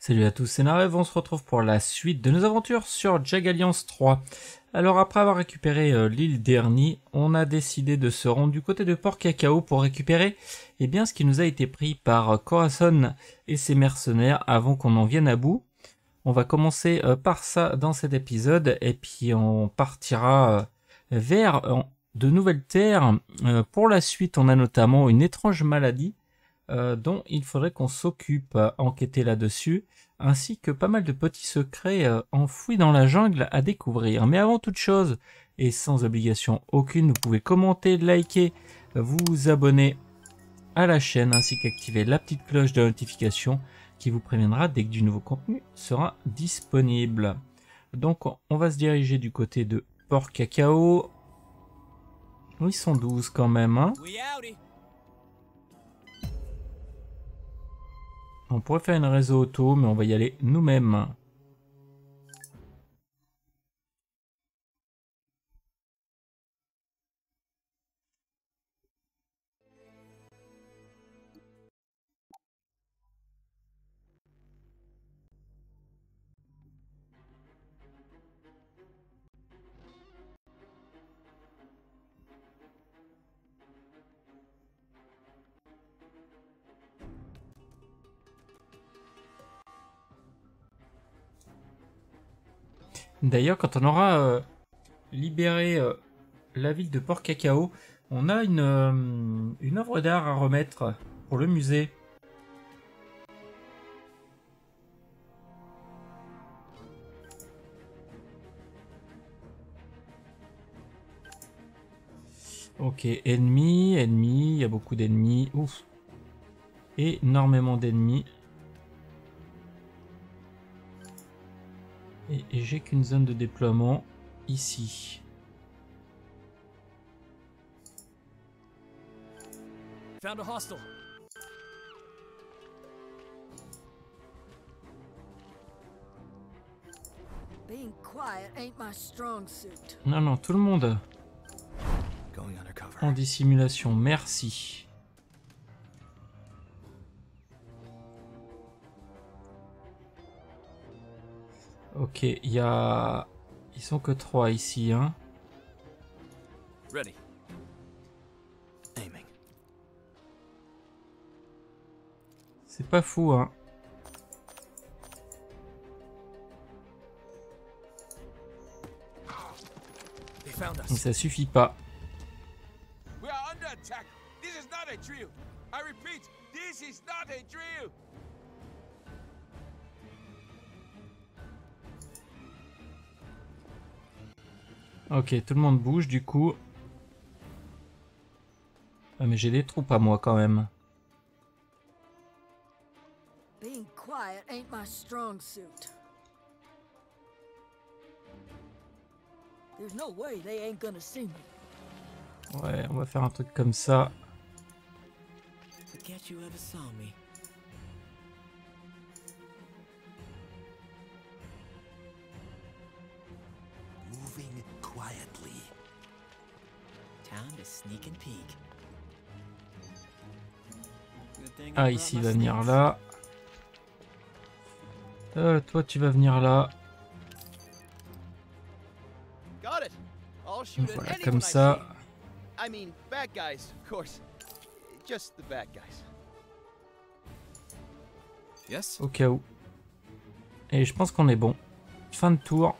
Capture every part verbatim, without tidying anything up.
Salut à tous, c'est Narev, on se retrouve pour la suite de nos aventures sur Jag Alliance trois. Alors après avoir récupéré euh, l'île d'Ernie, on a décidé de se rendre du côté de Port Cacao pour récupérer eh bien, ce qui nous a été pris par euh, Corazon et ses mercenaires avant qu'on en vienne à bout. On va commencer euh, par ça dans cet épisode et puis on partira euh, vers euh, de nouvelles terres. Euh, pour la suite, on a notamment une étrange maladie Euh, dont il faudrait qu'on s'occupe, euh, enquêter là-dessus, ainsi que pas mal de petits secrets euh, enfouis dans la jungle à découvrir. Mais avant toute chose, et sans obligation aucune, vous pouvez commenter, liker, vous abonner à la chaîne, ainsi qu'activer la petite cloche de notification qui vous préviendra dès que du nouveau contenu sera disponible. Donc on va se diriger du côté de Port Cacao. Ils sont douze quand même, hein. On pourrait faire une réseau auto, mais on va y aller nous-mêmes. D'ailleurs, quand on aura euh, libéré euh, la ville de Port Cacao, on a une, euh, une œuvre d'art à remettre pour le musée. Ok, ennemis, ennemis, il y a beaucoup d'ennemis. Ouf. Énormément d'ennemis. Et, et j'ai qu'une zone de déploiement ici. Found a hostile. Being quiet ain't my strong suit. Non, non, tout le monde Going undercover. en dissimulation, merci. Ok, il y a... Ils sont que trois ici, hein. Ready. Aiming. C'est pas fou, hein. They found Mais us. ça suffit pas. We are under attack. This is not a drill. I repeat, this is not a drill. Ok, tout le monde bouge du coup. Ah, mais j'ai des troupes à moi quand même. Being quiet ain't my strong suit. There's no way they ain't gonna see me. Ouais, on va faire un truc comme ça. Forget you ever saw me. Moving quietly. Time to sneak and peek. Good thing I Ah, brought ici, my il va venir sticks. là. Euh, toi, tu vas venir là. Got it. I'll shoot at Voilà, anyone comme I ça. see. I mean, bad guys, of course. Just the bad guys. Yes. Au cas où. Et je pense qu'on est bon. Fin de tour.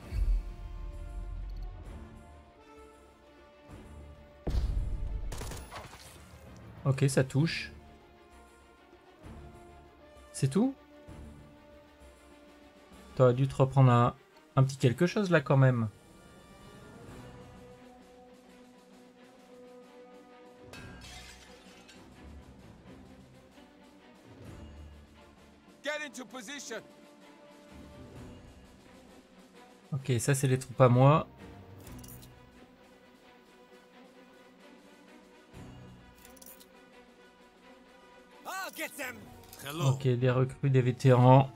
Ok, ça touche. C'est tout? T'aurais dû te reprendre un, un petit quelque chose là quand même. Get into position. Ok, ça c'est les troupes à moi. I'll get them. Hello. Ok, des recrues, des vétérans.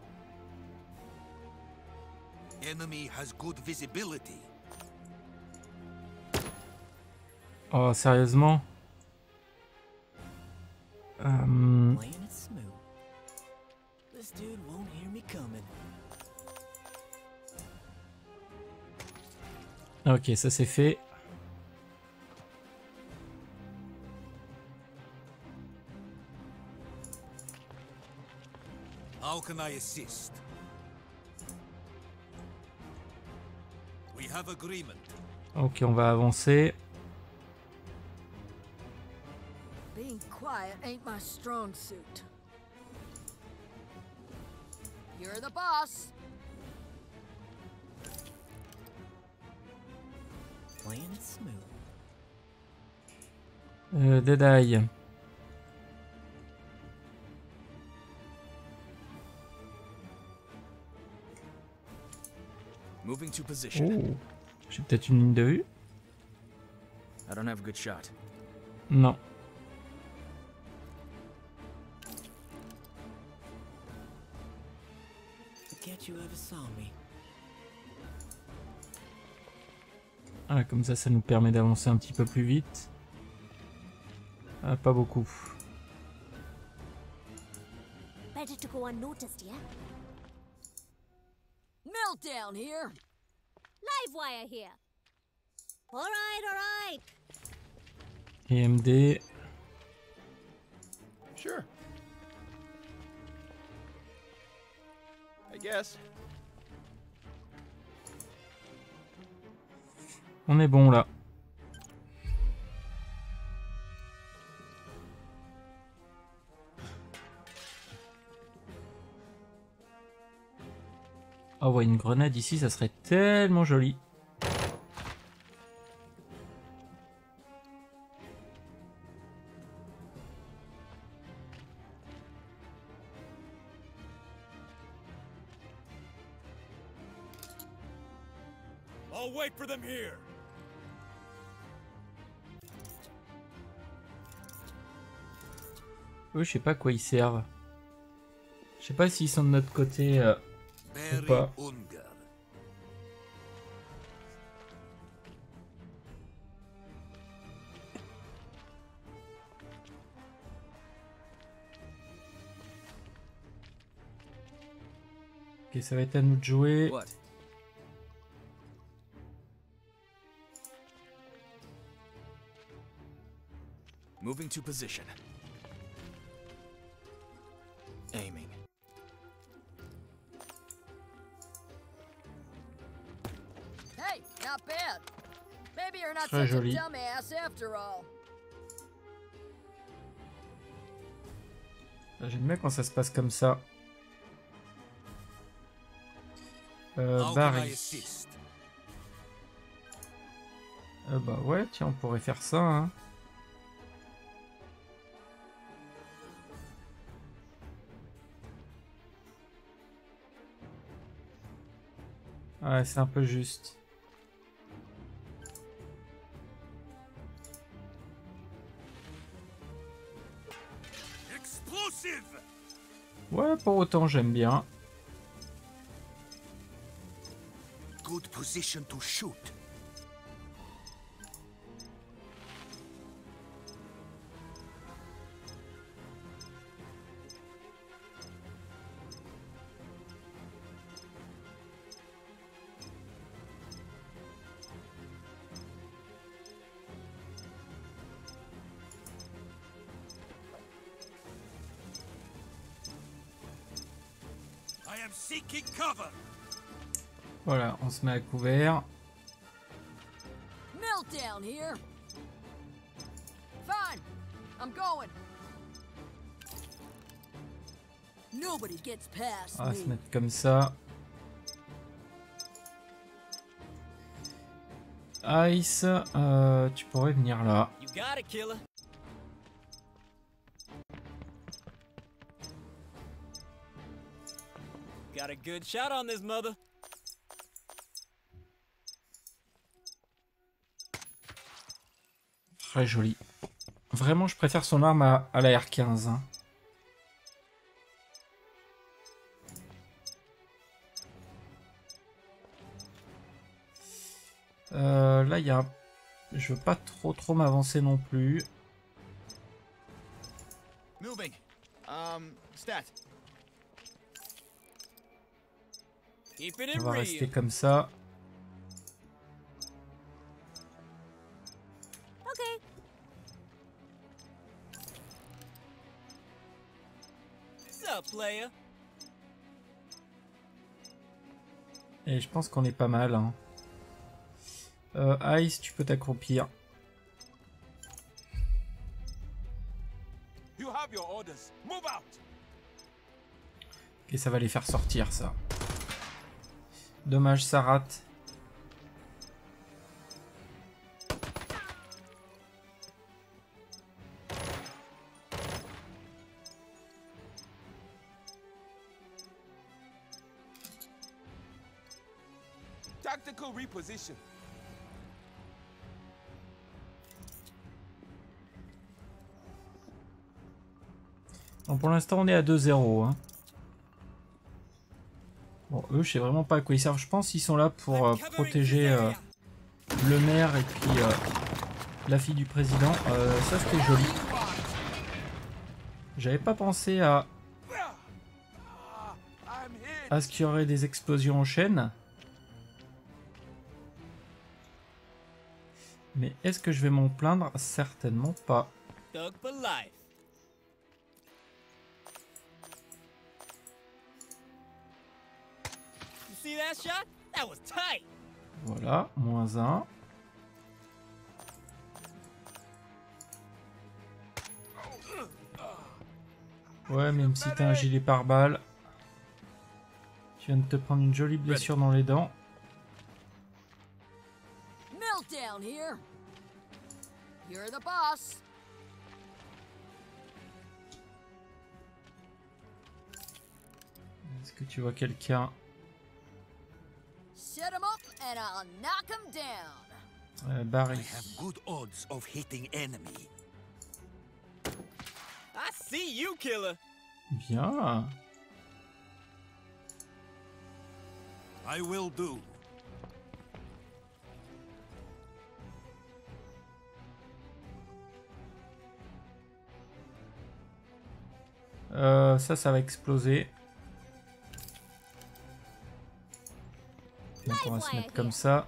Enemy has good visibility. Oh, sérieusement? Euh, Playing it smooth. This dude won't hear me Ok, ça c'est fait. How can I assist? We have agreement. Ok, on va avancer. Being quiet ain't my strong suit. You're the boss. Playing it smooth. Euh, Deadeye. Moving to position. Oh. J'ai peut-être une ligne de vue? I don't have a good shot. Non. Forget you ever saw me. Ah, comme ça, ça nous permet d'avancer un petit peu plus vite. Ah, pas beaucoup. Better to go unnoticed, yeah? Meltdown here. Livewire here. Alright, alright. Et M D. Sure. I guess. On est bon là. Oh ouais, une grenade ici, ça serait tellement joli. I'll wait for them here. Eux, je sais pas à quoi ils servent. Je sais pas s'ils sont de notre côté euh, ou pas. Ungar. Ok, ça va être à nous de jouer. What? Moving to position. Aiming. Hey, not bad. Maybe you're not Très such joli. a dumbass after all. J'aime bien quand ça se passe comme ça. Euh, How can I Barry. assist? Euh, bah ouais, tiens, on pourrait faire ça, hein. Ouais, c'est un peu juste. Explosive! Ouais, pour autant, j'aime bien. Good position to shoot. I am seeking cover. Voilà, on se met à couvert. Meltdown here. Fine. I'm going. Nobody gets past On va se me. mettre comme ça. Ice, euh, tu pourrais venir là. You got it, killer. Got a good shot on this mother. Très joli. Vraiment, je préfère son arme à, à la R quinze. Hein. Euh, là, il y a... Je veux pas trop trop m'avancer non plus. Moving. Um, stat. Keep it On in va real. rester comme ça. Okay. What's up, player? Et je pense qu'on est pas mal. Hein. Euh, Ice, tu peux t'accroupir. You have your orders. Move out. Et ça va les faire sortir, ça. Dommage, ça rate. Tactical reposition. Bon, pour l'instant, on est à deux zéro. Hein. Bon, eux, je sais vraiment pas à quoi ils servent. Je pense qu'ils sont là pour euh, protéger euh, le maire et puis euh, la fille du président. Euh, ça, c'était joli. J'avais pas pensé à, à ce qu'il y aurait des explosions en chaîne. Mais est-ce que je vais m'en plaindre? Certainement pas. Thug for life. You see that shot? That was tight. Voilà, moins un. Ouais, même si t'as un gilet pare-balles, tu viens de te prendre une jolie blessure dans les dents. Meltdown here. You're the boss. Est-ce que tu vois quelqu'un? Set him up and I'll knock him down. euh, Barry. I have good odds of hitting enemy. I see you, killer. Bien. I will do. Euh, ça, ça va exploser. Donc on va se mettre comme ça.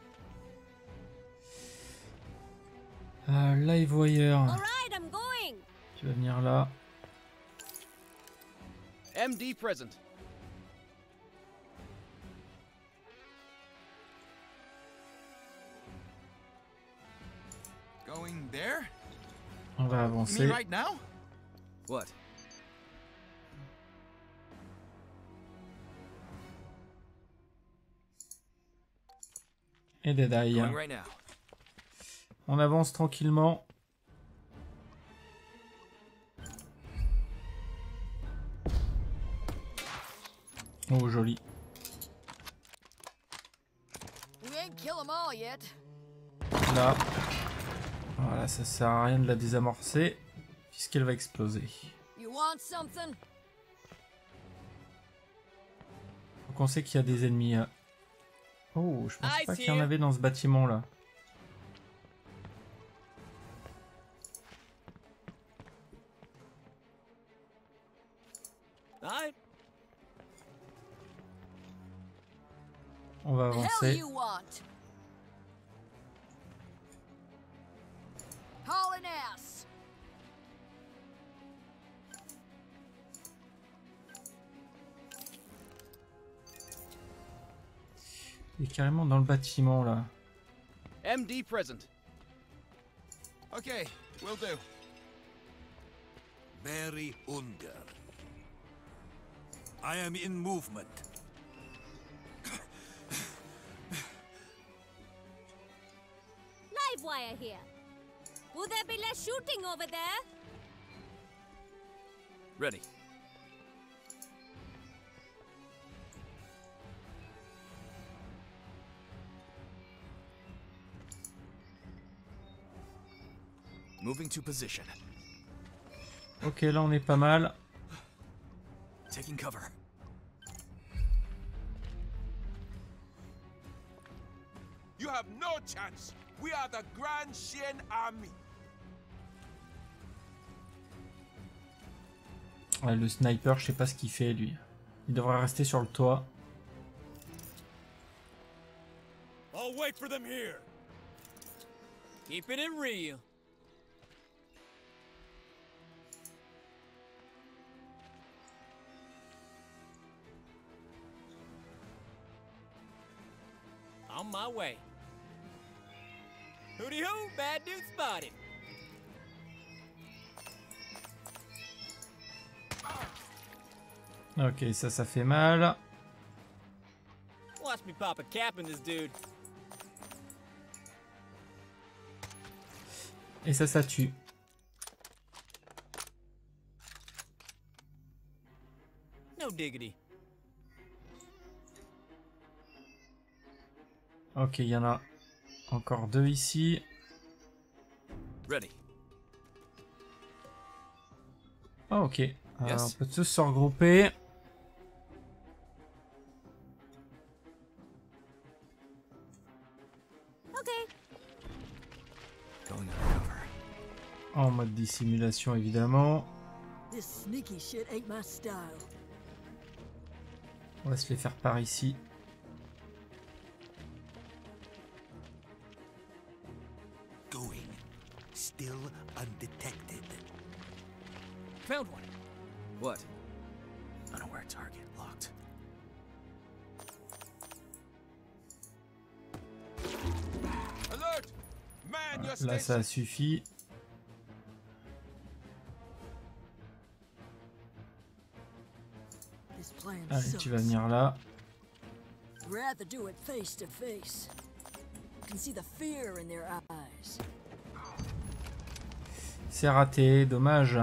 Euh, live wire. All right, I'm going. Tu vas venir là. M D present. Going there? On va Me avancer. right now? What? Et Deadeye. Going right now. On avance tranquillement. Oh, joli. We ain't kill them all yet. Là. Voilà, ça sert à rien de la désamorcer, puisqu'elle va exploser. You want something? Donc on sait qu'il y a des ennemis. euh. Oh, je pense Ice pas qu'il y en here. avait dans ce bâtiment là. Alright. On va The hell avancer. you want? Hauling ass. Il est carrément dans le bâtiment là. M D present. Okay, will do. Very Unger. I am in movement. Live wire here. Will there be less shooting over there? Ready. Moving to position. Ok, là on est pas mal. Taking cover. You have no chance. We are the Grand Shen Army. Ouais, le sniper, je sais pas ce qu'il fait lui. Il devrait rester sur le toit. I'll wait for them here. Keeping it real. On my way. Hooty hoo, bad dude spotted. Ok, ça, ça fait mal. Watch me pop a cap in this dude. Et ça, ça tue. No diggity. Ok, il y en a encore deux ici. Ready. Ah, ok. Alors, Yes. on peut tous se regrouper. Okay. Going undercover. En mode dissimulation, évidemment. This sneaky shit ain't my style. On va se les faire par ici. Going. Still undetected. Found one. What? Unaware target locked. Alert! Man, your Là, station. ça suffit. This plan Allez, sucks. tu vas venir là. Rather do it face to face. You can see the fear in their eyes. C'est raté, dommage.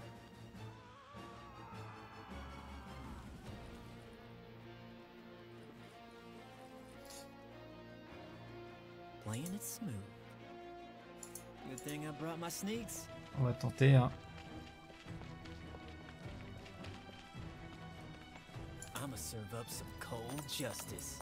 Playing it smooth. Good thing I brought my sneaks. On va tenter, hein. I'ma serve up some cold justice.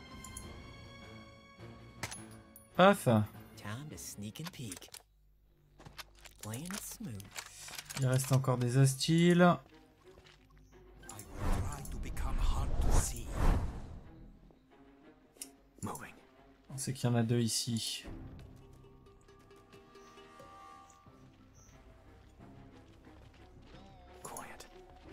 Paf. Time to sneak and peek. Playing it smooth. Il reste encore des hostiles. I will try to become hard to see. Moving. On sait qu'il y en a deux ici. Quiet.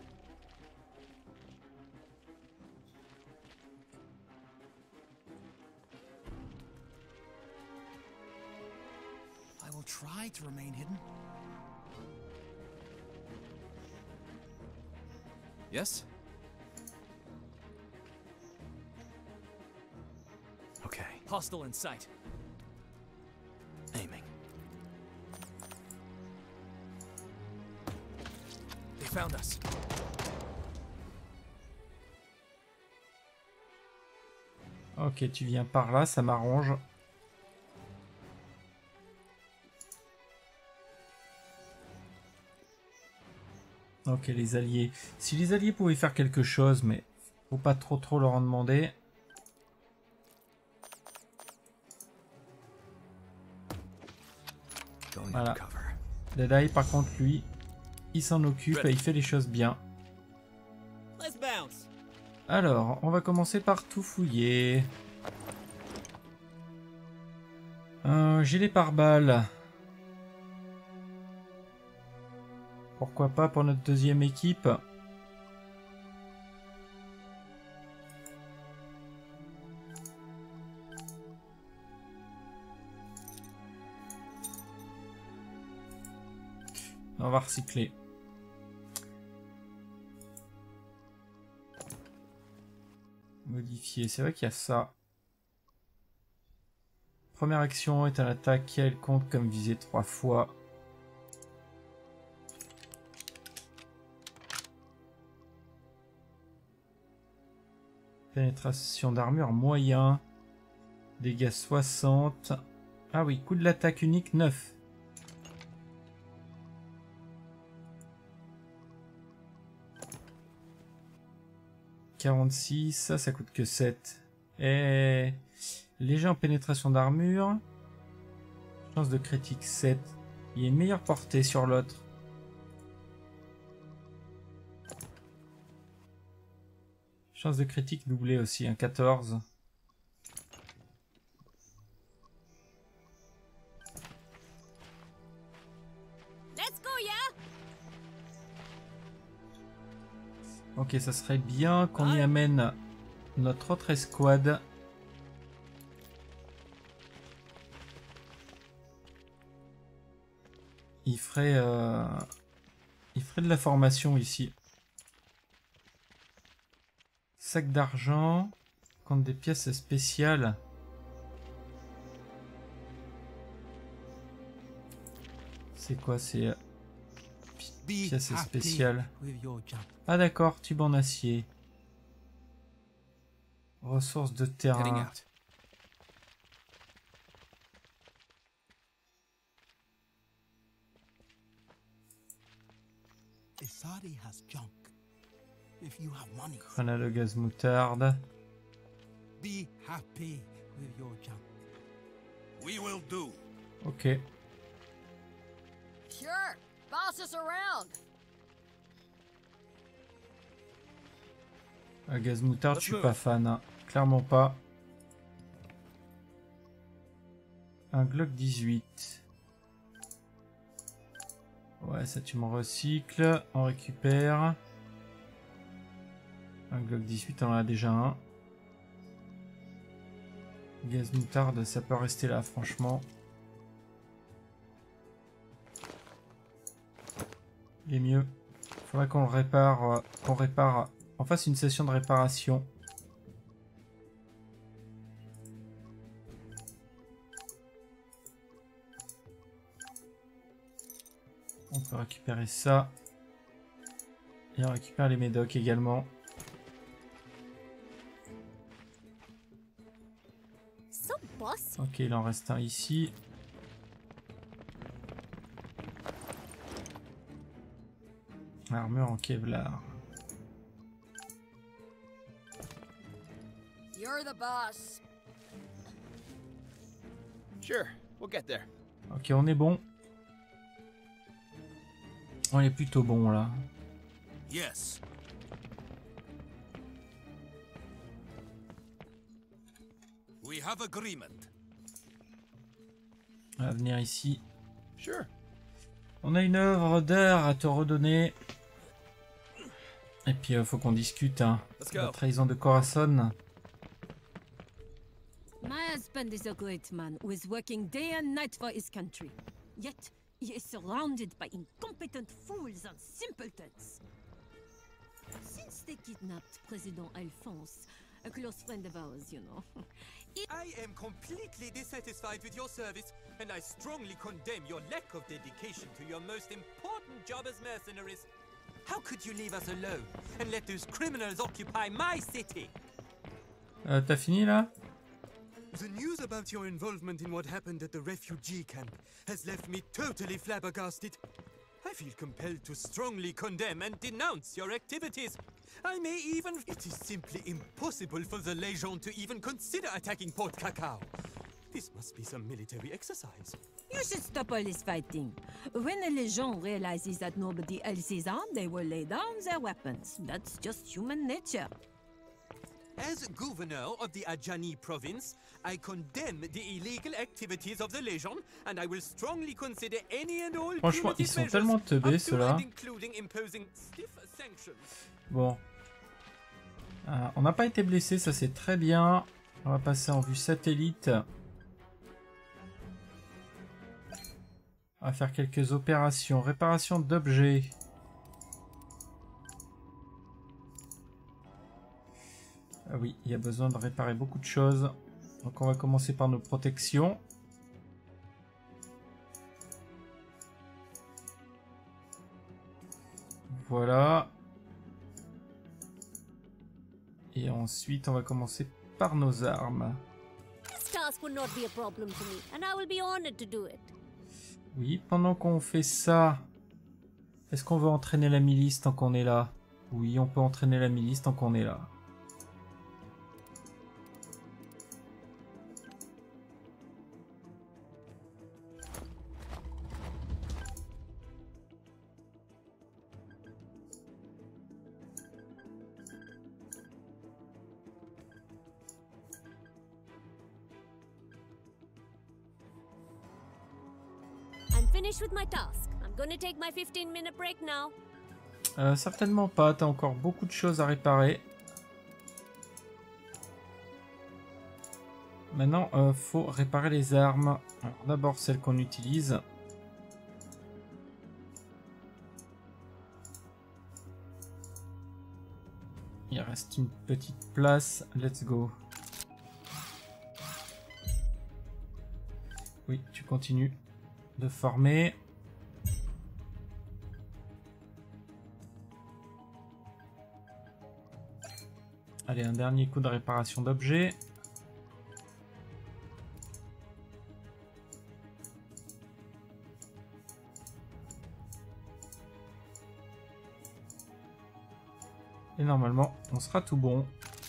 I will try to remain hidden. Yes? Okay. Hostile in sight. Aiming. They found us. Ok, tu viens par là, ça m'arrange. Ok, les alliés. Si les alliés pouvaient faire quelque chose, mais faut pas trop trop leur en demander. Going Voilà. undercover. Deadeye, par contre, lui, il s'en occupe et il fait les choses bien. Let's bounce. Alors, on va commencer par tout fouiller. Euh, Gilet pare-balles. Pourquoi pas pour notre deuxième équipe? On va recycler. Modifier, c'est vrai qu'il y a ça. Première action est à l'attaque, elle compte comme visée trois fois. Pénétration d'armure moyen. Dégâts soixante. Ah oui, coup de l'attaque unique neuf. quarante-six, ça, ça coûte que sept. Et léger en pénétration d'armure. Chance de critique sept. Il y a une meilleure portée sur l'autre. Chance de critique doublée aussi, un quatorze. let's go, yeah? Ok, ça serait bien qu'on y amène notre autre escouade. Il ferait, euh, il ferait de la formation ici. Sac d'argent contre des pièces spéciales. C'est quoi? C'est euh, pi- pièces spéciales. Ah d'accord, tube en acier. Ressources de Heading terrain. out. Isari has junk. If you have money, Grenade de gaz moutarde. be happy with your junk. We will do. Ok. Sure, boss us around. À gaz moutarde, je suis pas fan. Hein. Clairement pas. Un Glock dix-huit. Ouais, ça tu m'en recycles. On récupère. Un Glock dix-huit, on en a déjà un. Gaz moutarde, ça peut rester là, franchement. Il est mieux. Faudrait qu'on le répare, euh, qu'on répare, on fasse une session de réparation. On peut récupérer ça. Et on récupère les médocs également. So bossy. Ok, il en reste un ici. Armure en Kevlar. You're the boss. Sure, we'll get there. Ok, on est bon. On est plutôt bon là. Yes. We have agreement. On va venir ici. Sure. On a une œuvre d'art à te redonner. Et puis il faut qu'on discute. Hein. Let's La go. trahison de Corazon. My husband is a great man who is working day and night for his country. Yet, he is surrounded by incompetent fools and simpletons. Since they kidnapped President Alphonse, a close friend of ours, you know, I am completely dissatisfied with your service, and I strongly condemn your lack of dedication to your most important job as mercenaries. How could you leave us alone and let those criminals occupy my city? Euh, T'as fini là? The news about your involvement in what happened at the refugee camp has left me totally flabbergasted. I feel compelled to strongly condemn and denounce your activities. I may even... It is simply impossible for the Legion to even consider attacking Port Cacao. This must be some military exercise. you should stop all this fighting. When the Legion realizes that nobody else is armed, they will lay down their weapons. That's just human nature. As governor of the Ajani province, I condemn the illegal activities of the Legion, and I will strongly consider any and all Franchement, ils punitive sont measures, tellement teubés, up to ceux-là. and including imposing stiff sanctions. Bon. Euh, on n'a pas été blessé, ça c'est très bien. On va passer en vue satellite. On va faire quelques opérations. Réparation d'objets. Ah oui, il y a besoin de réparer beaucoup de choses. Donc on va commencer par nos protections. Voilà. Et ensuite, on va commencer par nos armes. This task will not be a problem to me, and I will be honored to do it. Oui, pendant qu'on fait ça, est-ce qu'on veut entraîner la milice tant qu'on est là? Oui, on peut entraîner la milice tant qu'on est là. I'm finished with my task. I'm Gonna take my fifteen minute break now. Euh, certainement pas, t'as encore beaucoup de choses à réparer. Maintenant, euh, faut réparer les armes. Alors d'abord celles qu'on utilise. Il reste une petite place. Let's go. Oui, tu continues de former. Allez, un dernier coup de réparation d'objets. Et normalement, on sera tout bon.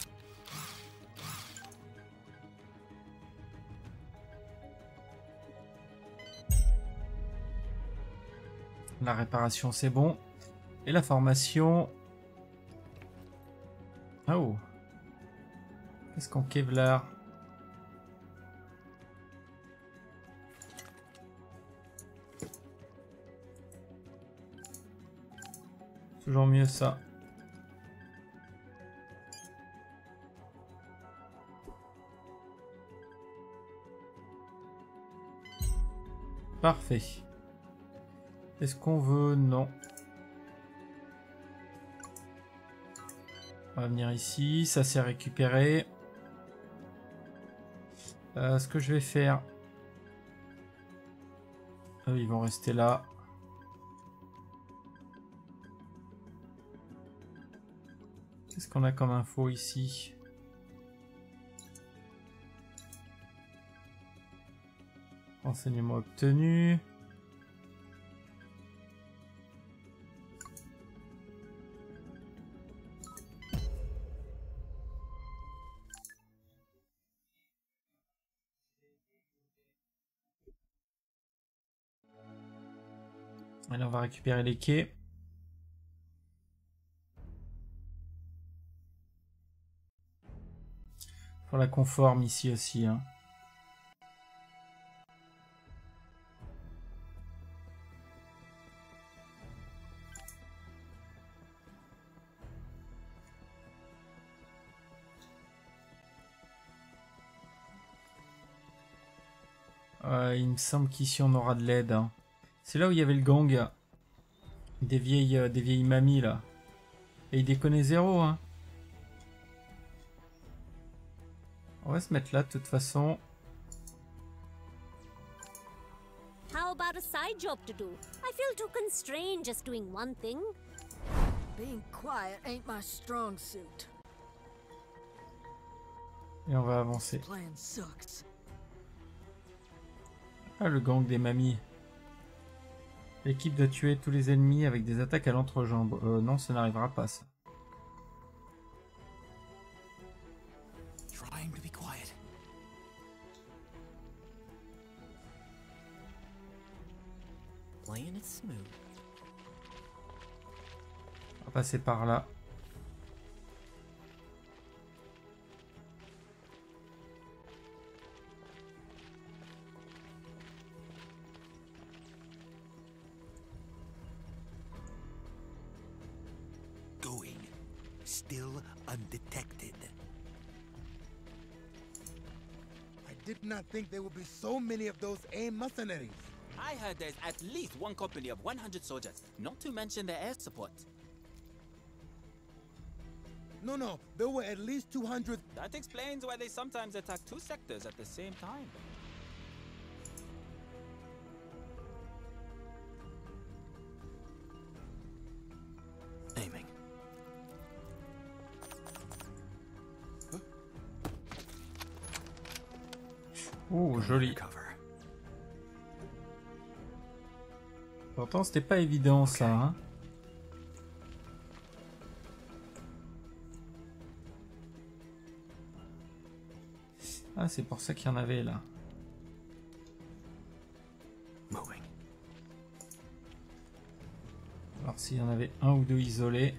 La réparation, c'est bon. Et la formation... Oh. Qu'est-ce qu'on Kevlar? Toujours mieux ça. Parfait. Est-ce qu'on veut? Non. On va venir ici. Ça s'est récupéré. Euh, ce que je vais faire... Eux, ils vont rester là. Qu'est-ce qu'on a comme info ici? Renseignement obtenu. Allez, on va récupérer les quais. Faut la conforme ici aussi, hein. Euh, il me semble qu'ici on aura de l'aide, hein. C'est là où il y avait le gang des vieilles, euh, des vieilles mamies là. Et il déconnait zéro, hein. On va se mettre là de toute façon. How about a side job to do? I feel too constrained just doing one thing. Being quiet ain't my strong suit. Et on va avancer. Plan sucks. Ah, le gang des mamies. L'équipe doit tuer tous les ennemis avec des attaques à l'entrejambe. Euh, non, ça n'arrivera pas, ça. Trying to be quiet. Playing it smooth. On va passer par là. Going. Still undetected. I did not think there would be so many of those AIM mercenaries. I heard there's at least one company of one hundred soldiers, not to mention their air support. No, no, there were at least two hundred. That explains why they sometimes attack two sectors at the same time. Aiming. Oh, joli. Pourtant, c'était pas évident, ça, hein. Ah, c'est pour ça qu'il y en avait, là. Moving. Alors, s'il y en avait un ou deux isolés.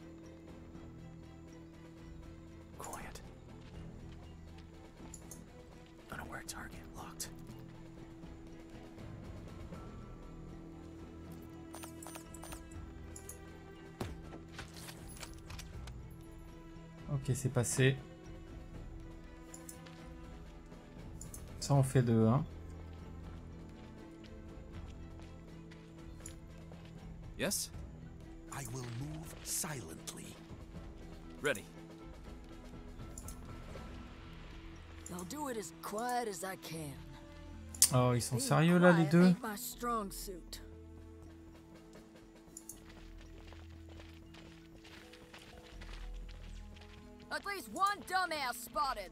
Quiet. Unaware target locked. Ok, c'est passé. Ça on fait deux, hein. Yes? I will move silently. Ready. I'll do it as quiet as I can. Oh, ils sont Being sérieux là les quiet deux? ain't my strong suit. At least one dumbass spotted.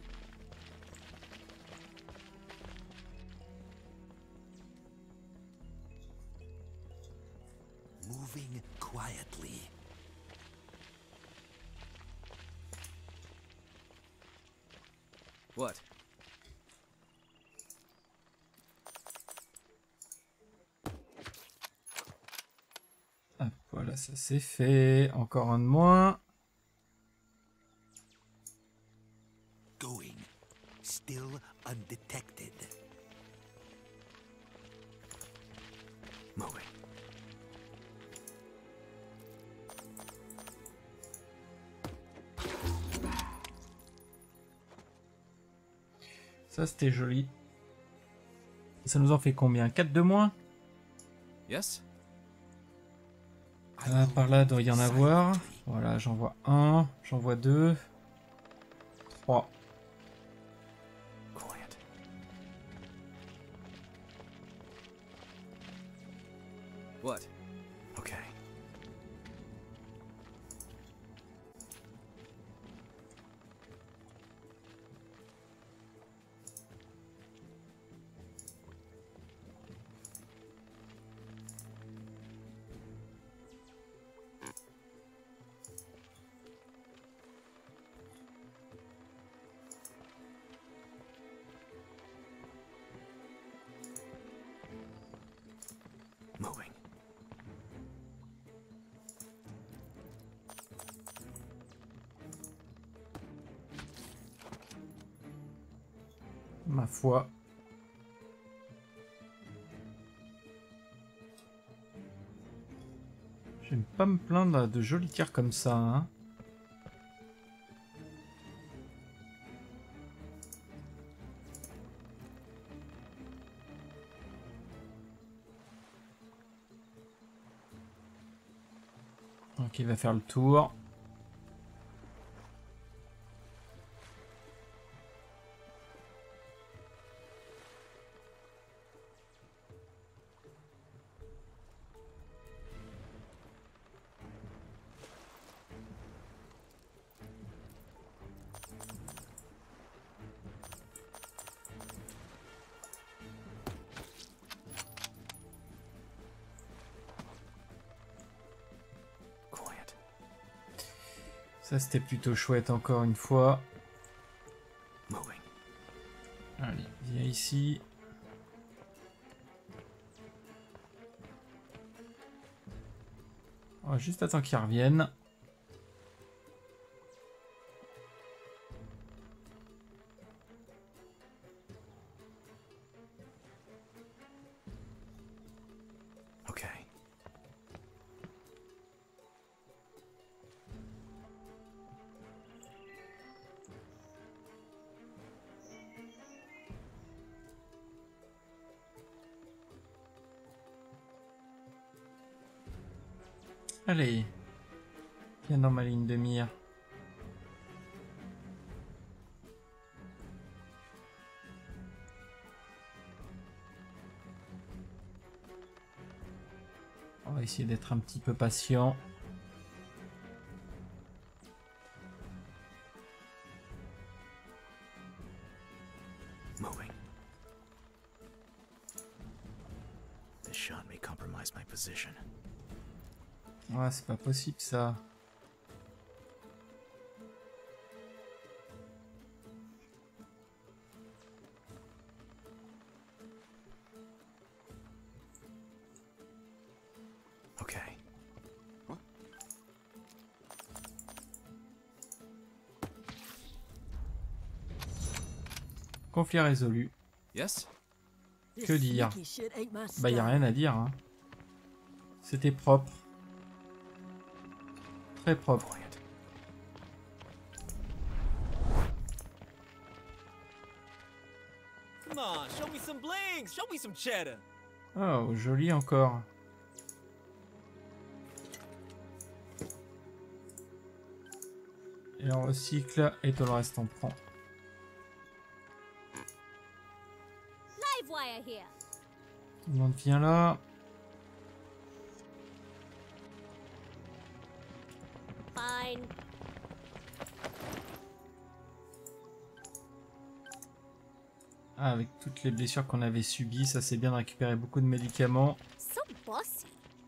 Moving quietly. What? Hop, voilà, ça c'est fait. Encore un de moins. Going. Still undetected. Moving. Ça c'était joli. Ça nous en fait combien? quatre de moins? Yes? Ah, par là doit y en avoir. Voilà, j'en vois un, j'en vois deux. trois. Quiet. What? Okay. Moving. Ma foi. J'aime pas me plaindre de jolis tirs comme ça, hein. Donc il va faire le tour. Ça c'était plutôt chouette encore une fois. Moving. Allez, viens ici. On va juste attendre qu'ils reviennent. Okay. Allez, viens dans ma ligne de mire. On va essayer d'être un petit peu patient. Moving. This shot may compromise my position. Ouais, c'est pas possible ça. Okay. Conflit résolu. Yes? Que dire? Bah y a rien à dire, hein. C'était propre. Très propre. on, show me some bling, show me some cheddar. Oh, joli encore. Et on recycle et tout le reste on prend. Live wire here. Tout le monde vient là. Fine. Ah, avec toutes les blessures qu'on avait subies, ça c'est bien de récupérer beaucoup de médicaments. So bossy.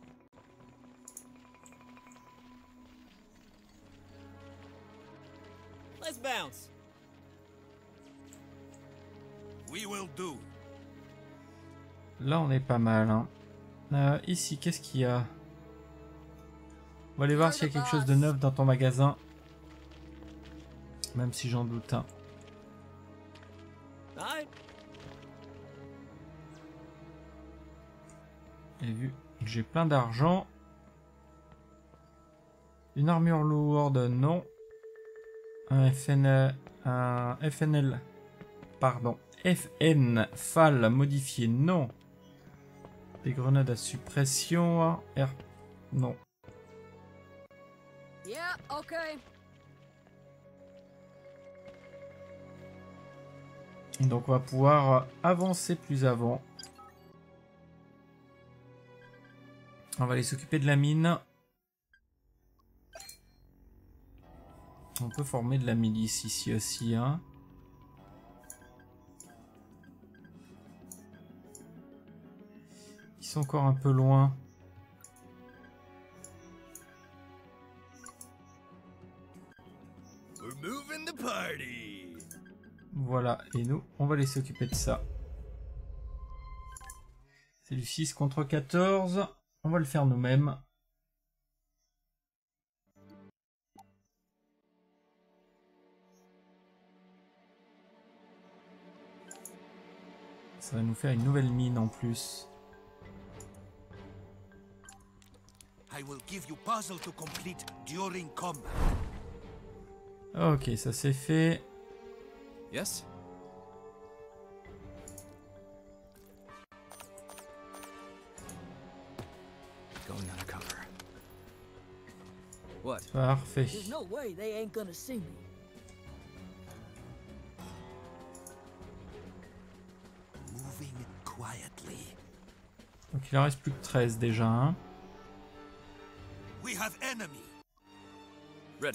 Let's bounce. We will do. Là on est pas mal. Hein. Euh, ici, qu'est-ce qu'il y a? On va aller voir s'il y a quelque chose de neuf dans ton magasin. Même si j'en doute. Hein. Et vu que j'ai plein d'argent. Une armure lourde, non. Un F N L, un F N L, pardon, F N F A L modifié, non. Des grenades à suppression, R, non. Yeah, okay. Donc on va pouvoir avancer plus avant. On va aller s'occuper de la mine. On peut former de la milice ici aussi, hein. Ils sont encore un peu loin. We're moving the party. Voilà, et nous, on va aller s'occuper de ça. C'est du six contre quatorze. On va le faire nous-mêmes. Ça va nous faire une nouvelle mine en plus. I will give you puzzle to complete during combat. Ok, ça c'est fait. Yes? Going undercover. What? Parfait. There's no way they ain't gonna see me. Moving quietly. Donc il en reste plus que treize déjà. Hein. We have enemy. Ready.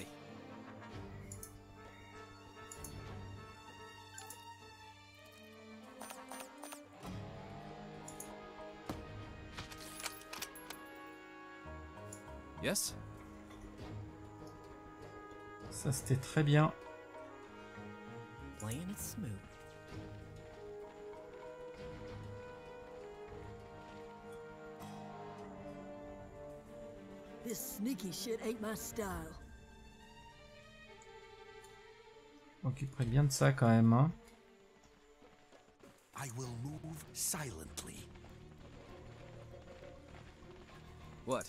Yes? Ça c'était très bien. Playing it smooth. This sneaky shit ain't my style. On s'occuperait bien de ça quand même. Hein. I will move silently. What?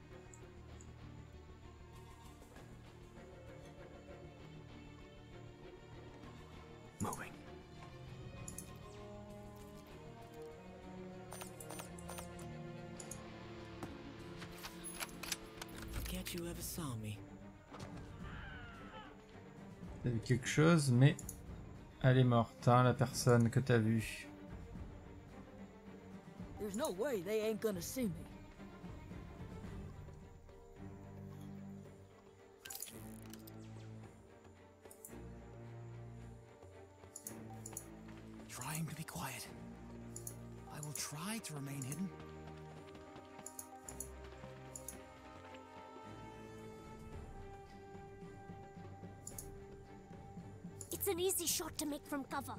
Moving. Forget you ever saw me. T'as vu quelque chose, mais elle est morte, hein, la personne que t'as vue. There's no way they ain't gonna see me. Trying to be quiet. I will try to remain hidden. It's an easy shot to make from cover.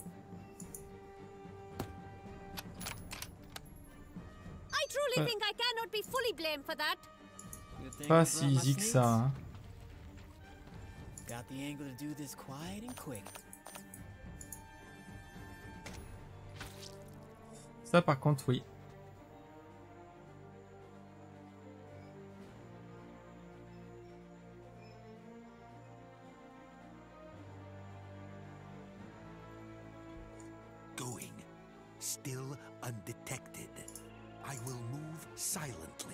I truly Ouais. think I cannot be fully blamed for that. Good thing Pas I si brought my easy que sneaks. ça. Hein. Got the angle to do this quiet and quick. Ça par contre, oui. Going. still undetected. I will move silently.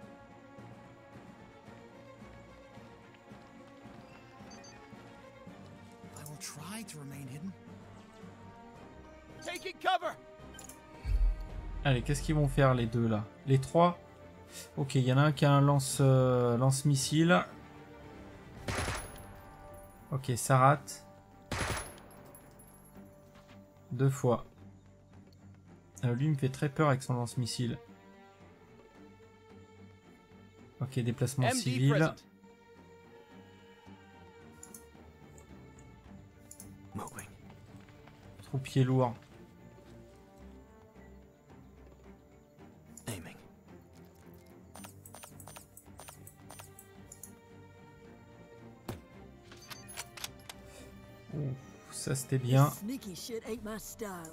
I will try to remain hidden. Taking cover! Allez, qu'est-ce qu'ils vont faire les deux là? Les trois? Ok, il y en a un qui a un lance, euh, lance-missile. Ok, ça rate. Deux fois. Euh, lui il me fait très peur avec son lance-missile. Ok, déplacement M D civil. present. Moving. Troupier lourd. Aiming. Ouh, ça c'était bien. This sneaky shit ain't my style.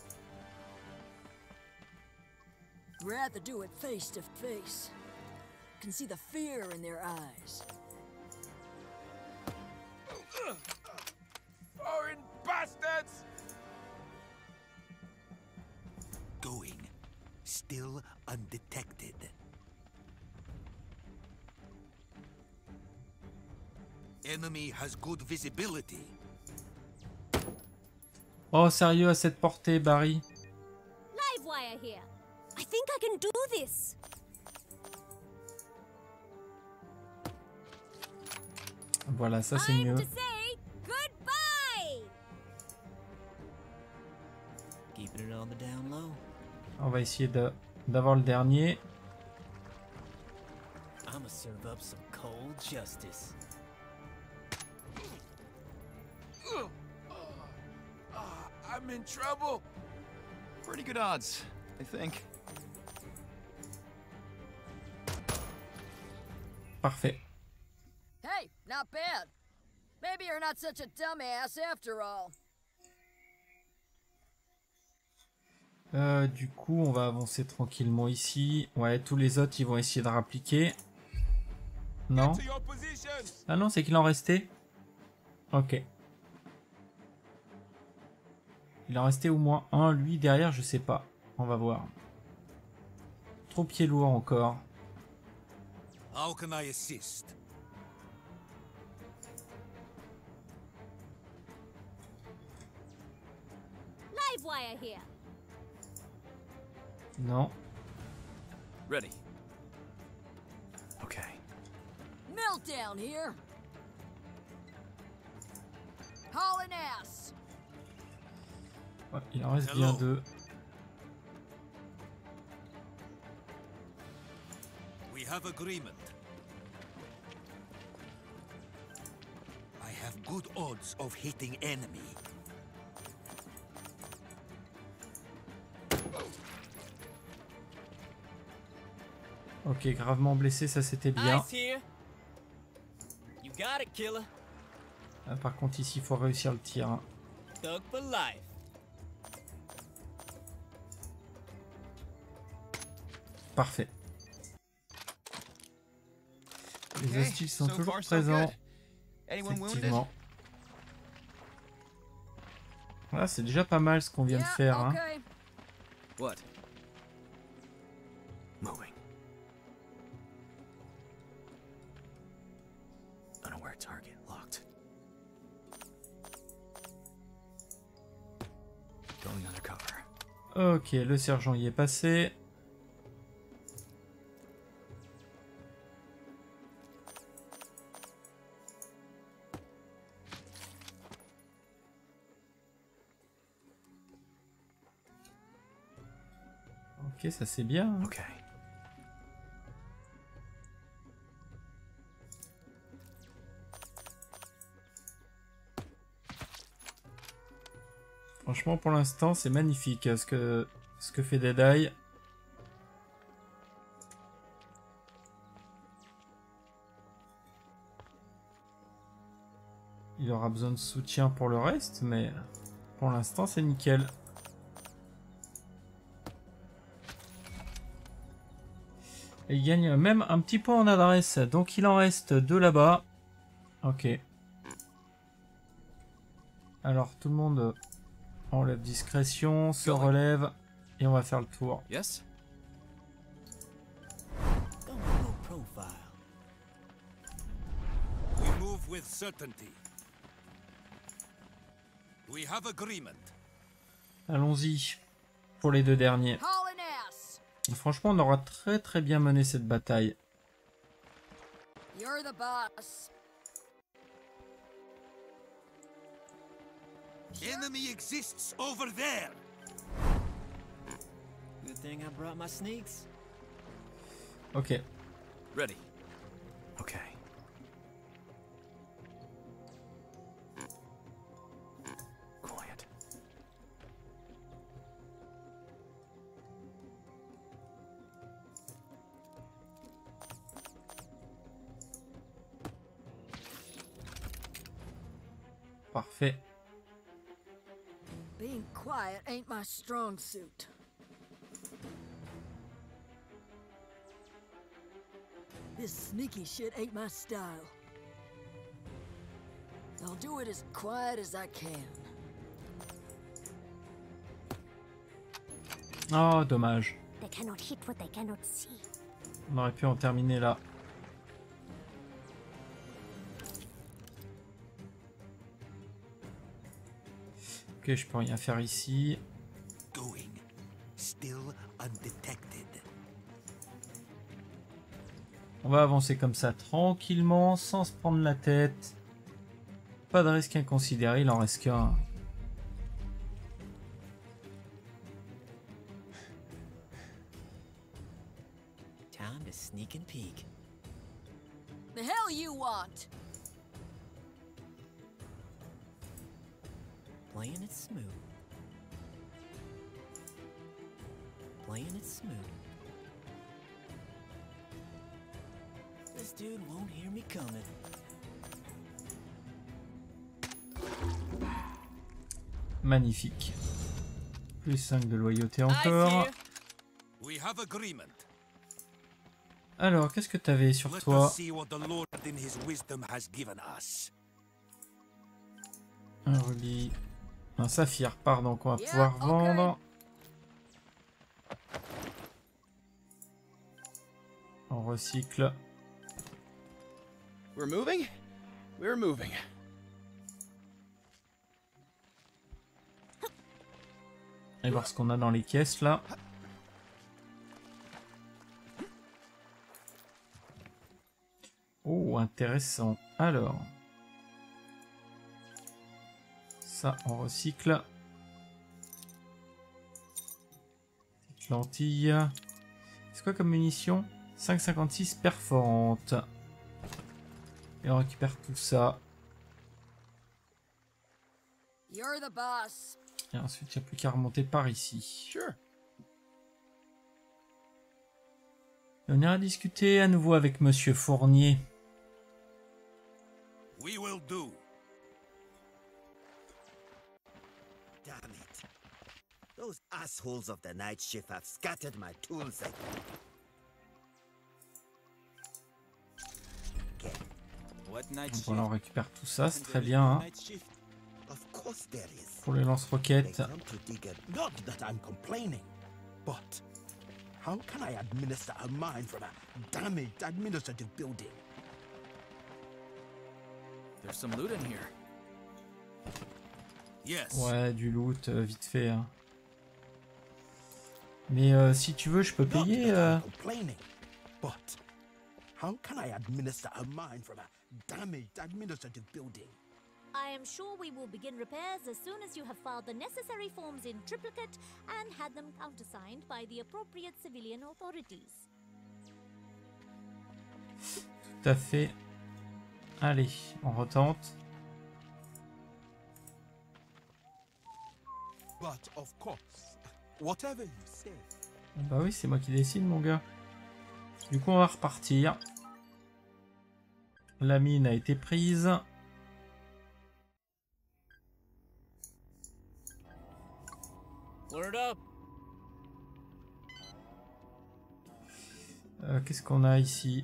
Rather do it face to face. Can see the fear in their eyes. Foreign bastards! Going. Still undetected. Enemy has good visibility. Oh sérieux à cette portée, Barry? Livewire here. I think I can do this. Voilà, ça c'est mieux. To say goodbye. Keeping it on the down low. On va essayer de d'avoir le dernier. I'ma serve up some cold justice. I'm in trouble. Pretty good odds, I think. Parfait. Hey, not bad. Maybe you're not such a dumbass after all. Euh, du coup, on va avancer tranquillement ici. Ouais, tous les autres, ils vont essayer de rappliquer. Non? Ah non, c'est qu'il en restait? Ok. Il en restait au moins un. Lui, derrière, je sais pas. On va voir. Trop pied lourd encore. How can I assist? Livewire here. Non. Ready. Okay. Meltdown here. Hauling ass. Ouais, il en reste bien deux. We have agreement. I have good odds of hitting enemy. Ok, gravement blessé, ça c'était bien. Ice here. You got it, killer. Ah, par contre, ici, il faut réussir le tir. Hein. Thug for life. Parfait. Les Okay, astuces sont so toujours far, so présents. good. Anyone wounded? Effectivement. Voilà, c'est déjà pas mal ce qu'on vient de faire. Hein. Okay. What? Moving. Unaware target locked. Going undercover. Ok, le sergent y est passé. Ok, ça c'est bien. Hein. Okay. Franchement, pour l'instant, c'est magnifique ce que, ce que fait Deadeye. Il aura besoin de soutien pour le reste, mais pour l'instant, c'est nickel. Et il gagne même un petit point en adresse. Donc il en reste deux là-bas. Ok. Alors tout le monde On enlève discrétion, se relève et on va faire le tour. Yes? We move with certainty. We have agreement. Allons-y pour les deux derniers. Franchement, on aura très très bien mené cette bataille. You're the boss. Enemy exists over there. Good thing I brought my sneaks. Ok. Ready. Okay. Quiet. Parfait. Being quiet ain't my strong suit. This sneaky shit ain't my style. I'll do it as quiet as I can. Oh, dommage. They cannot hit what they cannot see. On aurait pu en terminer là. Ok, je peux rien faire ici. Going. Still undetected. On va avancer comme ça tranquillement, sans se prendre la tête. Pas de risque inconsidéré, il en reste qu'un. Time to sneak and peek. The hell you want? Playing it smooth. Playing it smooth. This dude won't hear me coming. Magnifique. Plus cinq de loyauté encore. We have agreement. Alors, qu'est-ce que tu avais sur Let toi? us see what the Lord in his wisdom has given us. Un rubis. Un saphir, pardon, qu'on va pouvoir vendre. On recycle. We're moving? We're moving. Et voir ce qu'on a dans les caisses là. Oh, intéressant. Alors. Ça, on recycle. Petite lentille. C'est quoi comme munition? cinq cinquante-six perforante. Et on récupère tout ça. You're the boss. Et ensuite, il n'y a plus qu'à remonter par ici. Sure. Et on ira discuter à nouveau avec Monsieur Fournier. We will do. Damn it. Those assholes of the night shift have scattered my tools again. What night Donc shift? voilà, on récupère tout ça, c'est très bien. Hein. Of course there is. Pour les lance-roquettes. They come to dig a- Not that I'm complaining, but how can I administer a mine from a damaged administrative building? There's some loot in here. Yes. Ouais, du loot, euh, vite fait. Hein. Mais euh, si tu veux, je peux payer. Euh... Complaining, but how can I administer a mine from a damaged administrative building? I am sure we will begin repairs as soon as you have filed the necessary forms in triplicate and had them countersigned by the appropriate civilian authorities. Tout à fait. Allez, on retente. But of course, whatever you say. Bah oui, c'est moi qui décide, mon gars. Du coup, on va repartir. La mine a été prise. Word up. Euh, Qu'est-ce qu'on a ici?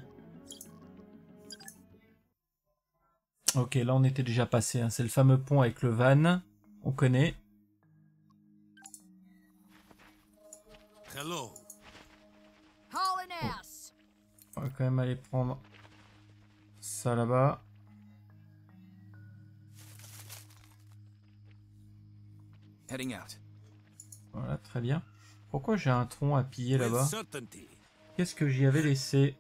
Ok, là on était déjà passé. Hein. C'est le fameux pont avec le van. On connaît. On va quand même aller prendre ça là-bas. Heading out. Voilà, très bien. Pourquoi j'ai un tronc à piller With là-bas? certainty. Qu'est-ce que j'y avais laissé?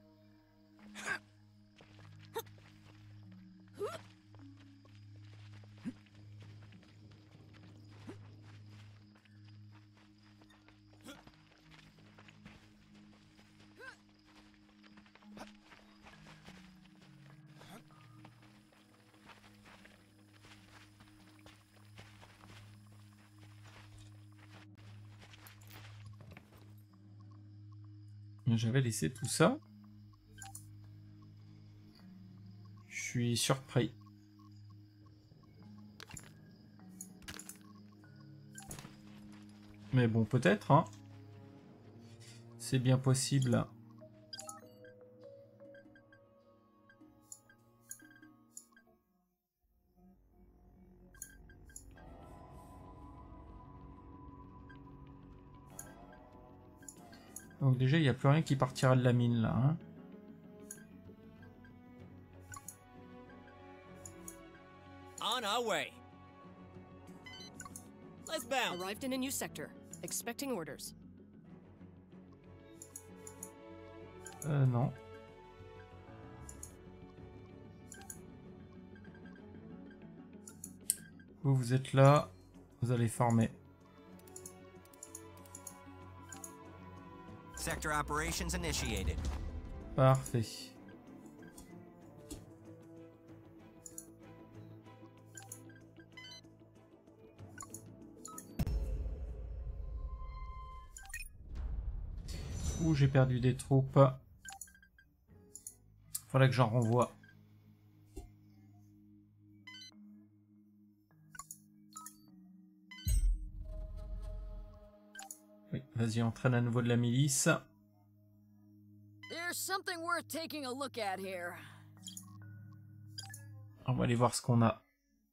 J'avais laissé tout ça. Je suis surpris. Mais bon, peut-être, hein. C'est bien possible. Donc déjà, il n'y a plus rien qui partira de la mine, là. Hein. On our way. Let's bounce. Arrived in a new sector. Expecting orders. Euh, non. Vous, vous êtes là. Vous allez former. Sector operations initiated. Parfait. Ouh, j'ai perdu des troupes. Faudrait que j'en renvoie. Oui, vas-y, entraîne à nouveau de la milice. There's something worth taking a look at here. On va aller voir ce qu'on a.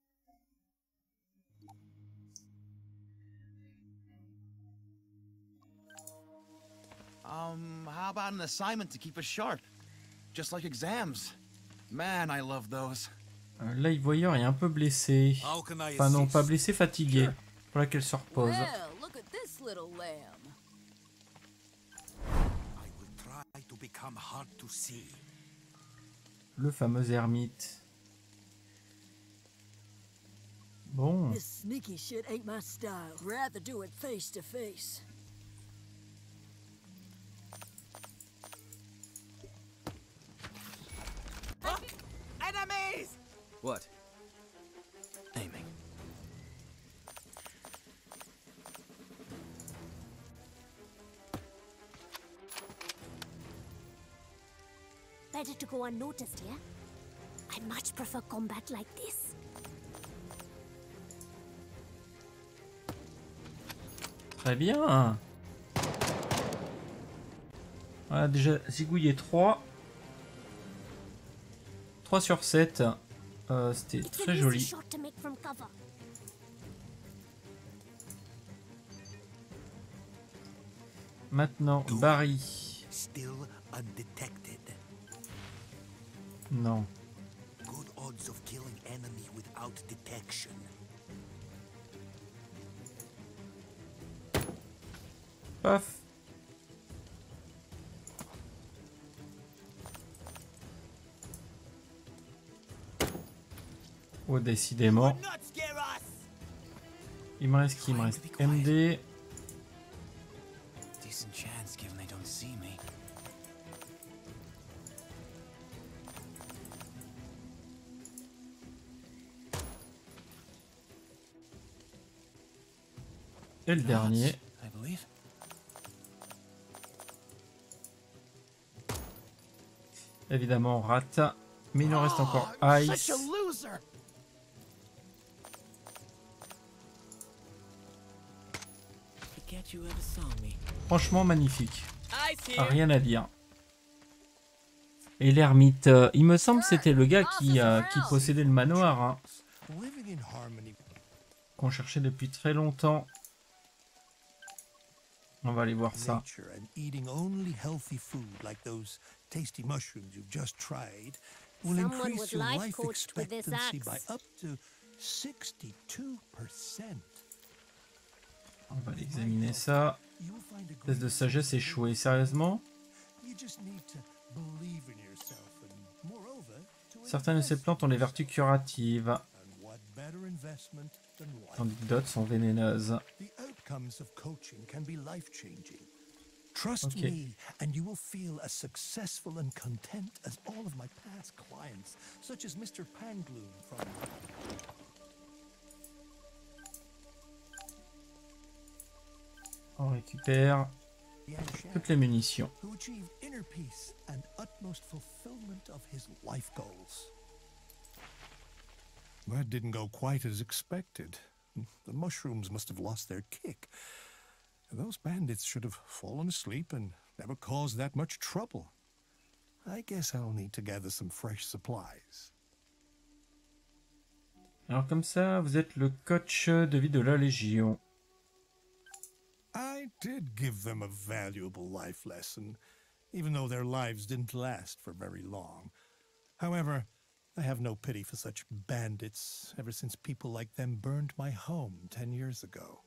Um, how about an assignment to keep us sharp? Just like exams. Man, I love those. Euh, là, le voyeur est un peu blessé. Enfin non, pas blessé, fatigué. Voilà qu'elle se repose. Well, look at this little lamb. I will try to become hard to see. Le fameux ermite. Bon. This sneaky shit ain't my style. Rather do it face to face. Huh? Enemies! What? Aiming. Better to go unnoticed, yeah? I much prefer combat like this. Très bien. Voilà, déjà zigouillé trois. trois sur sept. Euh, C'était très joli. Maintenant, Barry. Still undetected. Non. Good odds of killing enemy without detection. Paf. Oh, décidément. Il me reste qui? Il me reste M D. Decent chance given they don't see me. Et le dernier. I believe. Évidemment, on rate. Mais il nous reste encore Ice. Franchement magnifique. Rien à dire. Et l'ermite, euh, il me semble que c'était le gars qui, euh, qui possédait le manoir. Hein, qu'on cherchait depuis très longtemps. On va aller voir ça. Nature and eating only healthy food like those tasty mushrooms you've just tried will Someone increase was your life life coached with this expectancy by axe. up to sixty-two percent. On va examiner ça. Test de sagesse échoué. Sérieusement? Certaines de ces plantes ont des vertus curatives, tandis que d'autres sont vénéneuses. Trust Ok. me, and you will feel as successful and content as all of my past clients, such as Mister Pangloom from... On récupère toutes les munitions. who achieved inner peace and utmost fulfillment of his life goals. That didn't go quite as expected. The mushrooms must have lost their kick. Those bandits should have fallen asleep and never caused that much trouble. I guess I'll need to gather some fresh supplies. Alors comme ça, vous êtes le coach de vie de la Légion. I did give them a valuable life lesson, even though their lives didn't last for very long. However, I have no pity for such bandits ever since people like them burned my home ten years ago.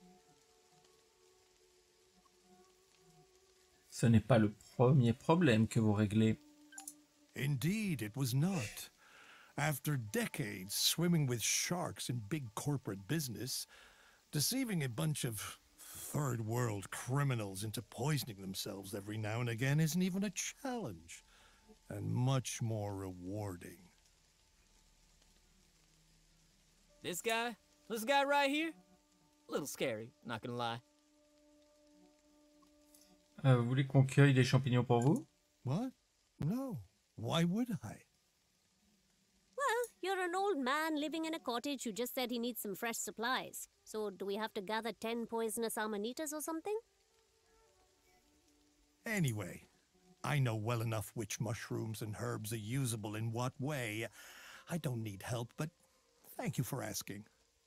Ce n'est pas le premier problème que vous réglez. Indeed, it was not. After decades swimming with sharks in big corporate business, deceiving a bunch of third world criminals into poisoning themselves every now and again isn't even a challenge, and much more rewarding. This guy? This guy right here? A little scary, not gonna lie. Euh, vous voulez qu'on cueille des champignons pour vous? What? No. Why would I? Well, you're an old man living in a cottage who just said he needs some fresh supplies. So do we have to gather ten poisonous amanitas or something? Anyway, I know well enough which mushrooms and herbs are usable in what way. I don't need help, but thank you for asking.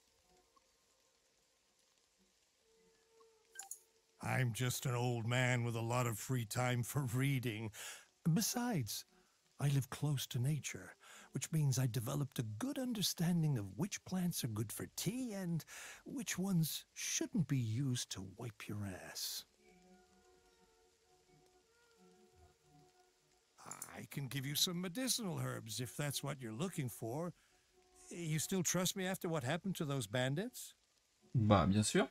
I'm just an old man with a lot of free time for reading. Besides, I live close to nature, which means I developed a good understanding of which plants are good for tea and which ones shouldn't be used to wipe your ass. I can give you some medicinal herbs if that's what you're looking for. You still trust me after what happened to those bandits? Bah, bien sûr.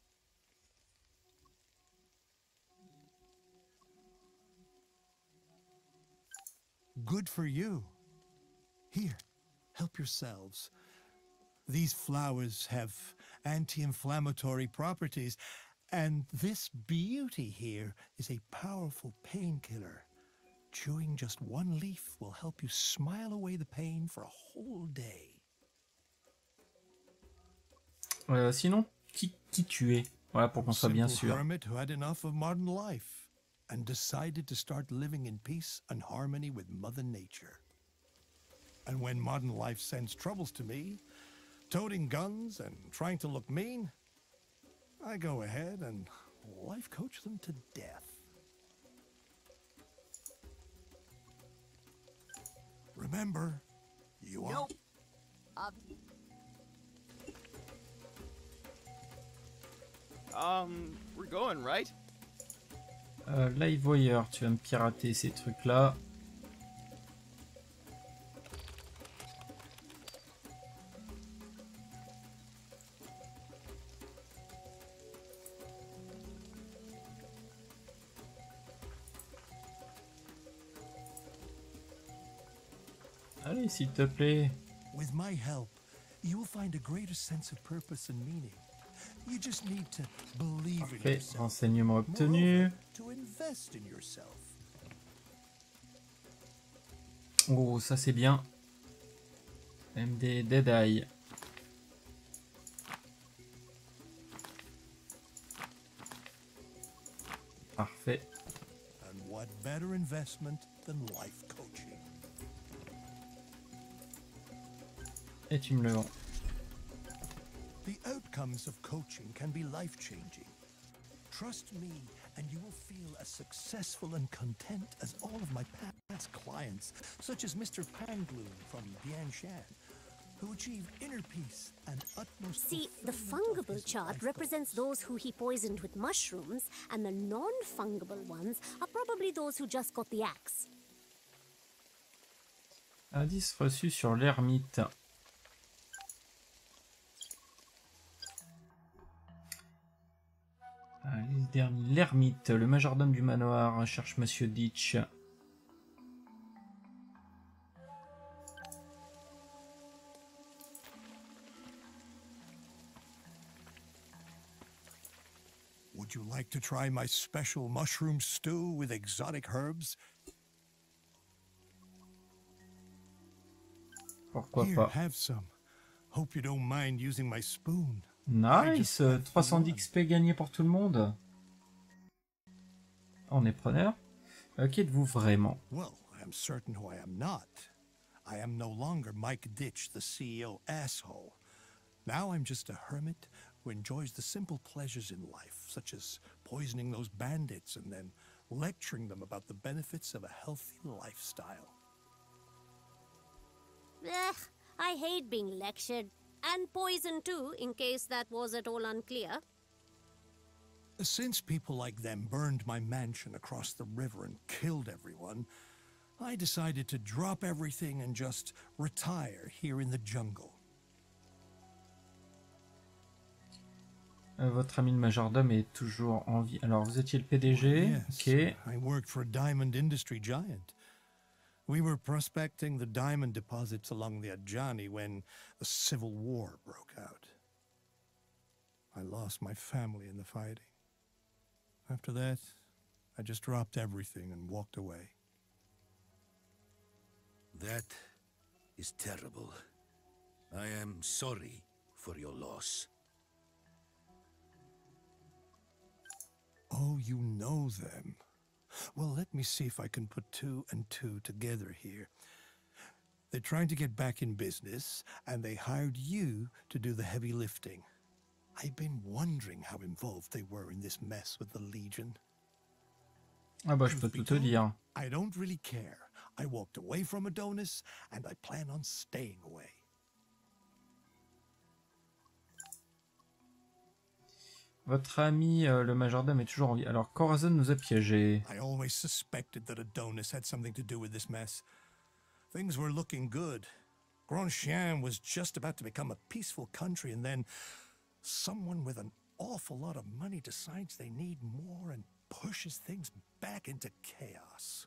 Good for you. Here, help yourselves. These flowers have anti-inflammatory properties, and this beauty here is a powerful painkiller. Chewing just one leaf will help you smile away the pain for a whole day. Euh, sinon, qui, qui tu es? Voilà, pour qu'on soit bien Simple sûr. hermit who had enough of modern life and decided to start living in peace and harmony with Mother Nature. And when modern life sends troubles to me, toting guns and trying to look mean, I go ahead and life coach them to death. Remember, you are... Nope. I've... Um, we're going, right? Euh, Live Voyeur, tu vas me pirater ces trucs-là. Allez, s'il te plaît. With my help, you will find a greater sense of purpose and meaning. You just need to believe in Parfait, yourself. renseignement obtenu. To invest in yourself. Oh, ça c'est bien. M D Dead Eye. Parfait. And what better investment than life coaching? Et tu me le vends. The outcomes of coaching can be life-changing. Trust me, and you will feel as successful and content as all of my past clients, such as Mister Pangloom from Bianshan, who achieve inner peace and utmost... See, the fungible chart represents those who he poisoned with mushrooms, and the non-fungible ones are probably those who just got the axe. Indice reçu sur l'ermite. L'ermite, le majordome du manoir, cherche Monsieur Ditch. Would you like to try my special mushroom stew with exotic herbs? Pourquoi Here, pas. have some. Hope you don't mind using my spoon. Nice, trois cents d'X P gagnés pour tout le monde. On est preneur. Euh, qui êtes-vous vraiment? Well, I am certain who I am not. I am no longer Mike Ditch, the C E O asshole. Now I'm just a hermit who enjoys the simple pleasures in life, such as poisoning those bandits and then lecturing them about the benefits of a healthy lifestyle. Ugh, I hate being lectured. And poison too, in case that was at all unclear. Since people like them burned my mansion across the river and killed everyone, I decided to drop everything and just retire here in the jungle. Euh, votre ami le majordome est toujours en vie. Alors, vous étiez le P D G. Yes, Ok. I worked for a diamond industry giant. We were prospecting the diamond deposits along the Adjani when the Civil War broke out. I lost my family in the fighting. After that, I just dropped everything and walked away. That is terrible. I am sorry for your loss. Oh, you know them. Well, let me see if I can put two and two together here. They're trying to get back in business, and they hired you to do the heavy lifting. I've been wondering how involved they were in this mess with the Legion. Ah bah je peux tout te dire. I don't really care. I walked away from Adonis, and I plan on staying away. Votre ami euh, le majordome est toujours en vie. Alors Corazon nous a piégés. I always suspected that Adonis had something to do with this mess. Things were looking good. Grand Chien was just about to become a peaceful country, and then someone with an awful lot of money decides they need more and pushes things back into chaos.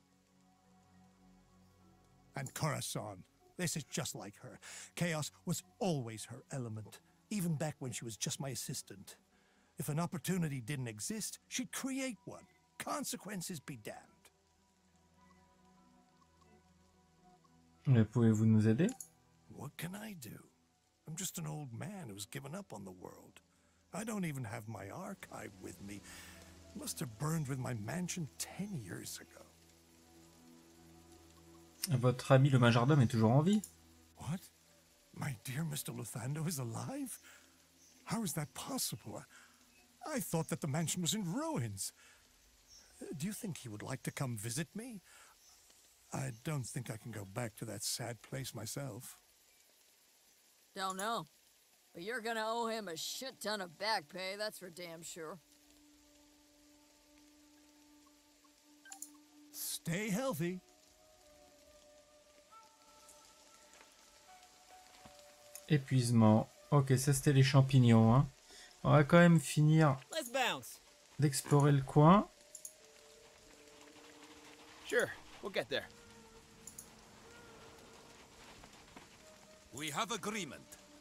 And Corazon, this is just like her. Chaos was always her element, even back when she was just my assistant. If an opportunity didn't exist, she'd create one. Consequences be damned. Mais pouvez-vous nous aider? What can I do? I'm just an old man who's given up on the world. I don't even have my archive with me. It must have burned with my mansion ten years ago. Votre ami le majordome est toujours en vie. What? My dear Mister Luthando is alive? How is that possible? I thought that the mansion was in ruins. Do you think he would like to come visit me? I don't think I can go back to that sad place myself. Don't know. But you're gonna owe him a shit ton of back pay, that's for damn sure. Stay healthy. Épuisement. Ok, ça c'était les champignons. Hein. On va quand même finir d'explorer le coin. Sure, we'll get there. We have agreement.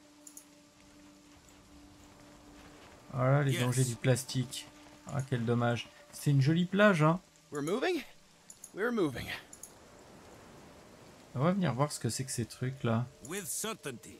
Voilà les Yes. dangers du plastique. Ah quel dommage. C'est une jolie plage hein. We're moving? We're moving. On va venir voir ce que c'est que ces trucs là. With certainty.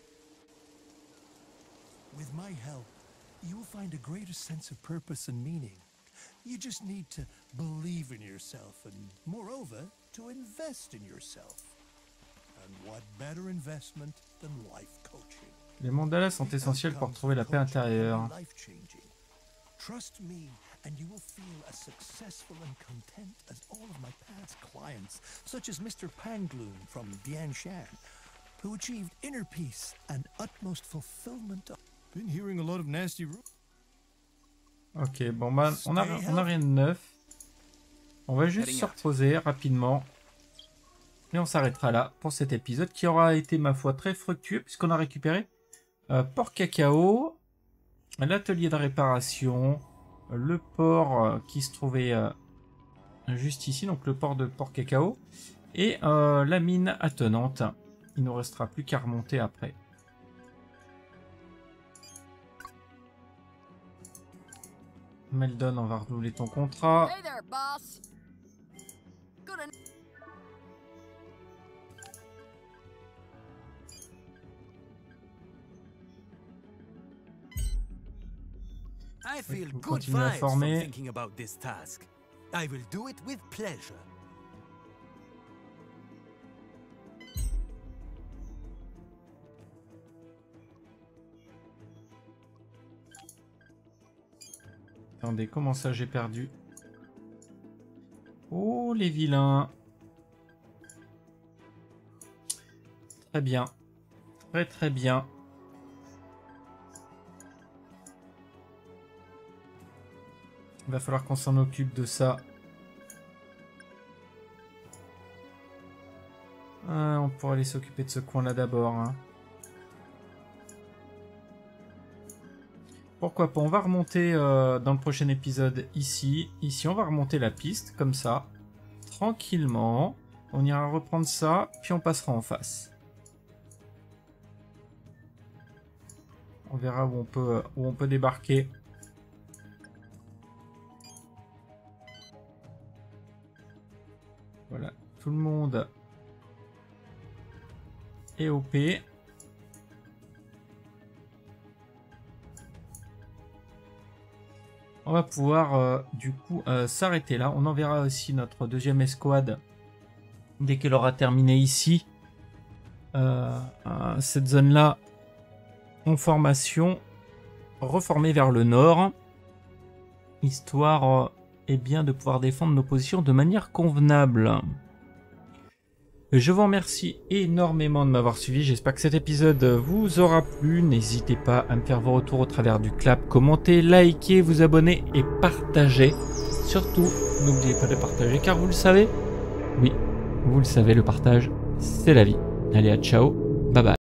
With my help, you will find a greater sense of purpose and meaning. You just need to believe in yourself and, moreover, to invest in yourself. And what better investment than life coaching? Les mandalas sont essentiels pour trouver la paix intérieure. Trust me and you will feel as successful and content as all of my past clients, such as Mister Pangloon from Dianshan, who achieved inner peace and utmost fulfillment. Been hearing a lot of nasty rumors. Ok, bon bah on a, on a rien de neuf. On va juste se reposer rapidement. Et on s'arrêtera là pour cet épisode qui aura été, ma foi, très fructueux puisqu'on a récupéré euh, Port Cacao, l'atelier de réparation, le port euh, qui se trouvait euh, juste ici, donc le port de Port Cacao, et euh, la mine attenante. Il ne nous restera plus qu'à remonter après. Meldon, on va renouveler ton contrat. Hey there, boss. Good en- I feel Vous good continuez à vibes from former. thinking about this task. I will do it with pleasure. Attendez, comment ça j'ai perdu? Oh, les vilains. Très bien. Très très bien. Il va falloir qu'on s'en occupe de ça. Ah, on pourrait aller s'occuper de ce coin-là d'abord. Hein. Pourquoi pas, on va remonter euh, dans le prochain épisode ici. Ici, on va remonter la piste, comme ça. Tranquillement. On ira reprendre ça, puis on passera en face. On verra où on peut, où on peut débarquer. Voilà, tout le monde est O P. On va pouvoir euh, du coup euh, s'arrêter là. On enverra aussi notre deuxième escouade dès qu'elle aura terminé ici. Euh, euh, cette zone-là en formation, reformée vers le nord, histoire euh, eh bien, de pouvoir défendre nos positions de manière convenable. Je vous remercie énormément de m'avoir suivi. J'espère que cet épisode vous aura plu. N'hésitez pas à me faire vos retours au travers du clap, commenter, liker, vous abonner et partager. Surtout, n'oubliez pas de partager car vous le savez, oui, vous le savez, le partage, c'est la vie. Allez, à ciao, bye bye.